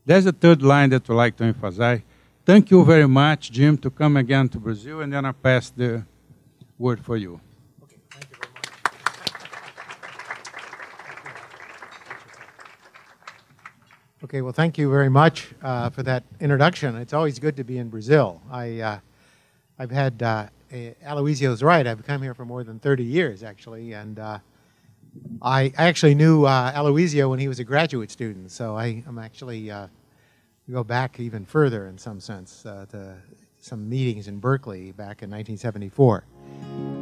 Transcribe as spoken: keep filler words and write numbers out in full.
There's a third line that I'd like to emphasize. Thank you very much, Jim, to come again to Brazil, and then I'll pass the word for you. Okay, thank you very much. Okay, well, thank you very much uh, for that introduction. It's always good to be in Brazil. I, uh, I've had, uh, a, Aloisio's right, I've come here for more than thirty years, actually, and uh, I actually knew uh, Aloisio when he was a graduate student, so I, I'm actually uh, go back even further in some sense uh, to some meetings in Berkeley back in nineteen seventy-four.